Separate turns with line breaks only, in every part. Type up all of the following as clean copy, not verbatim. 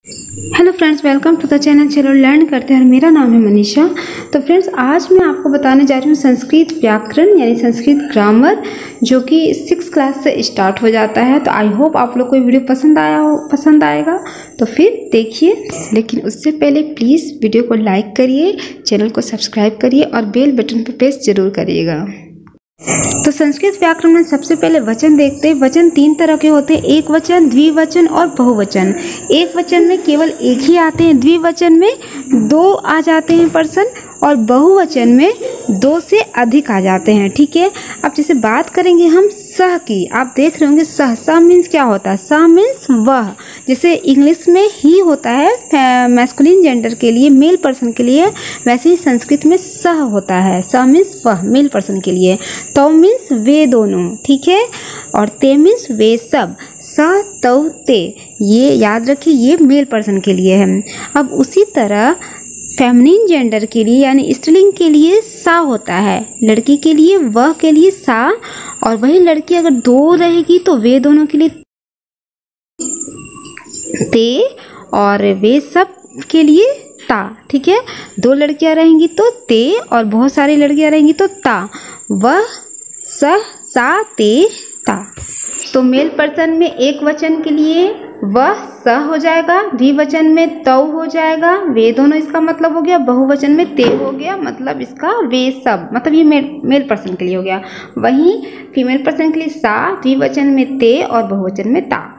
Hello friends, welcome to the channel. चलो learn करते हैं। मेरा नाम है मनीषा। तो फ्रेंड्स, आज मैं आपको बताने जा रही हूँ संस्कृत व्याकरण यानी संस्कृत ग्रामर, जो कि 6 क्लास से स्टार्ट हो जाता है। तो आई होप आप लोग को वीडियो पसंद आएगा। तो फिर देखिए, लेकिन उससे पहले प्लीज़ वीडियो को लाइक करिए, चैनल को सब्सक्राइब करिए और बेल बटन पर प्रेस जरूर करिएगा। तो संस्कृत व्याकरण में सबसे पहले वचन देखते हैं। वचन 3 तरह के होते हैं, एक वचन, द्विवचन और बहुवचन। एक वचन में केवल एक ही आते हैं, द्विवचन में 2 आ जाते हैं पर्सन, और बहुवचन में 2 से अधिक आ जाते हैं। ठीक है, अब जैसे बात करेंगे हम सह की। आप देख रहे होंगे सह मीन्स क्या होता है? सह मीन्स वह। जैसे इंग्लिश में ही होता है मैस्कुलिन जेंडर के लिए, मेल पर्सन के लिए, वैसे ही संस्कृत में सह होता है। सह मीन्स वह, मेल पर्सन के लिए। तौ मीन्स वे दोनों, ठीक है, और ते मीन्स वे सब। स तौ ते, ये याद रखिए, ये मेल पर्सन के लिए है। अब उसी तरह फेमिनिन जेंडर के लिए यानी स्त्रीलिंग के लिए सा होता है, लड़की के लिए वह के लिए सा, और वही लड़की अगर 2 रहेगी तो वे दोनों के लिए ते, और वे सब के लिए ता। ठीक है, 2 लड़कियां रहेंगी तो ते, और बहुत सारी लड़कियां रहेंगी तो ता। वह स सा ते ता। तो मेल पर्सन में एक वचन के लिए वह स हो जाएगा, द्विवचन में तौ हो जाएगा, वे दोनों इसका मतलब हो गया। बहुवचन में ते हो गया, मतलब इसका वे सब, मतलब ये मेल पर्सन के लिए हो गया। वहीं फीमेल पर्सन के लिए सा, द्विवचन में ते और बहुवचन में ता।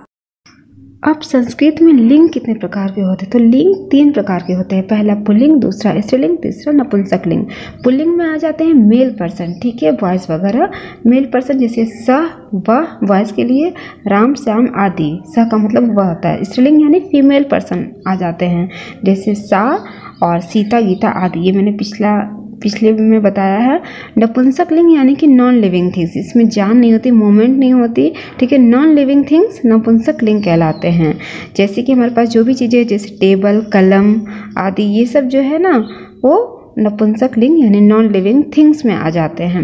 अब संस्कृत में लिंग कितने प्रकार के होते हैं? तो लिंग 3 प्रकार के होते हैं। पहला पुल्लिंग, दूसरा स्त्रीलिंग, तीसरा नपुंसक लिंग। पुल्लिंग में आ जाते हैं मेल पर्सन, ठीक है, बॉयज वगैरह। मेल पर्सन जैसे स, वह बॉयज के लिए, राम श्याम आदि। स का मतलब वह होता है। स्त्रीलिंग यानी फीमेल पर्सन आ जाते हैं, जैसे सा और सीता, गीता आदि। ये मैंने पिछले में बताया है। नपुंसक लिंग यानी कि नॉन लिविंग थिंग्स, इसमें जान नहीं होती, मूवमेंट नहीं होती, ठीक है। नॉन लिविंग थिंग्स नपुंसक लिंग कहलाते हैं। जैसे कि हमारे पास जो भी चीज़ें जैसे टेबल, कलम आदि, ये सब जो है ना, वो नपुंसक लिंग यानी नॉन लिविंग थिंग्स में आ जाते हैं।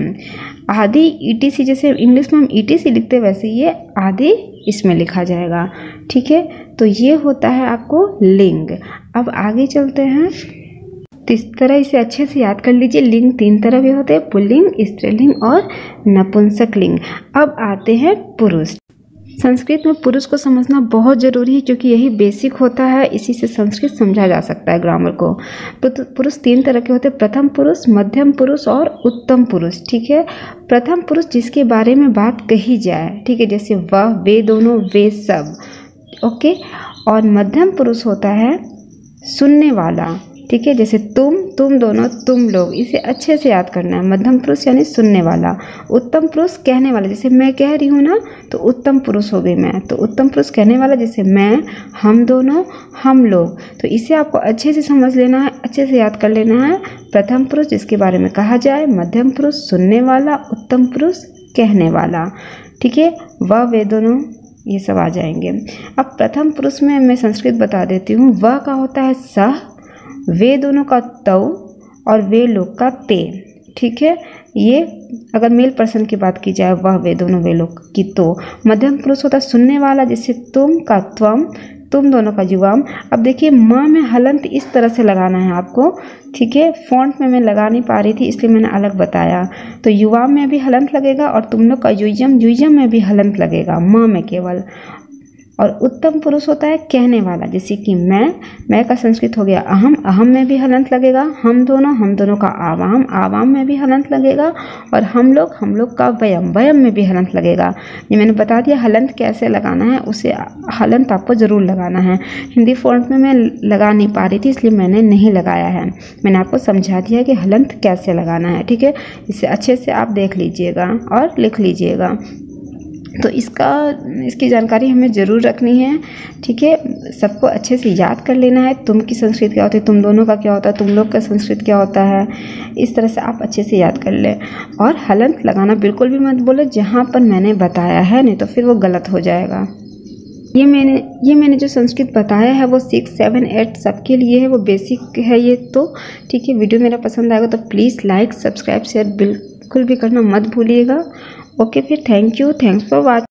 आदि ईटीसी, जैसे इंग्लिश में हम ईटीसी लिखते हैं, वैसे ये आदि इसमें लिखा जाएगा, ठीक है। तो ये होता है आपको लिंग। अब आगे चलते हैं। तो इस तरह इसे अच्छे से याद कर लीजिए। लिंग 3 तरह के होते हैं, पुल्लिंग, स्त्रीलिंग और नपुंसक लिंग। अब आते हैं पुरुष। संस्कृत में पुरुष को समझना बहुत ज़रूरी है, क्योंकि यही बेसिक होता है, इसी से संस्कृत समझा जा सकता है ग्रामर को। तो पुरुष 3 तरह के होते हैं, प्रथम पुरुष, मध्यम पुरुष और उत्तम पुरुष, ठीक है। प्रथम पुरुष जिसके बारे में बात कही जाए, ठीक है, जैसे वह, वे दोनों, वे सब, ओके। और मध्यम पुरुष होता है सुनने वाला, ठीक है, जैसे तुम दोनों, तुम लोग। इसे अच्छे से याद करना है। मध्यम पुरुष यानी सुनने वाला। उत्तम पुरुष कहने वाला, जैसे मैं कह रही हूँ ना, तो उत्तम पुरुष हो गई मैं। तो उत्तम पुरुष कहने वाला, जैसे मैं, हम दोनों, हम लोग। तो इसे आपको अच्छे से समझ लेना है, अच्छे से याद कर लेना है। प्रथम पुरुष जिसके बारे में कहा जाए, मध्यम पुरुष सुनने वाला, उत्तम पुरुष कहने वाला, ठीक है। वह, वे दोनों, ये सब आ जाएंगे। अब प्रथम पुरुष में मैं संस्कृत बता देती हूँ। वह का होता है सह, वे दोनों का तौ, और वे लोग का ते, ठीक है। ये अगर मेल पर्सन की बात की जाए, वह, वे दोनों, वे लोग की तो। मध्यम पुरुष होता है सुनने वाला, जैसे तुम का त्वम, तुम दोनों का युवाम। अब देखिए, माँ में हलंत इस तरह से लगाना है आपको, ठीक है। फॉन्ट में मैं लगा नहीं पा रही थी, इसलिए मैंने अलग बताया। तो युवाम में भी हलंत लगेगा, और तुम लोग का युजम में भी हलंत लगेगा, माँ में केवल। और उत्तम पुरुष होता है कहने वाला, जैसे कि मैं का संस्कृत हो गया अहम, अहम में भी हलंत लगेगा। हम दोनों का आवाम, आवाम में भी हलंत लगेगा। और हम लोग का वयम, वयम में भी हलंत लगेगा। ये मैंने बता दिया हलंत कैसे लगाना है, उसे हलंत आपको ज़रूर लगाना है। हिंदी फॉन्ट में मैं लगा नहीं पा रही थी, इसलिए मैंने नहीं लगाया है। मैंने आपको समझा दिया कि हलंत कैसे लगाना है, ठीक है। इसे अच्छे से आप देख लीजिएगा और लिख लीजिएगा। तो इसकी जानकारी हमें ज़रूर रखनी है, ठीक है। सबको अच्छे से याद कर लेना है। तुम की संस्कृत क्या होती है, तुम दोनों का क्या होता है, तुम लोग का संस्कृत क्या होता है, इस तरह से आप अच्छे से याद कर लें। और हलंत लगाना बिल्कुल भी मत बोलो जहाँ पर मैंने बताया है, नहीं तो फिर वो गलत हो जाएगा। ये मैंने जो संस्कृत बताया है वो 6, 7, 8 सबके लिए है, वो बेसिक है ये तो, ठीक है। वीडियो मेरा पसंद आएगा तो प्लीज़ लाइक, सब्सक्राइब, शेयर बिल्कुल भी करना मत भूलिएगा। ओके, फिर thank you, thanks for watching.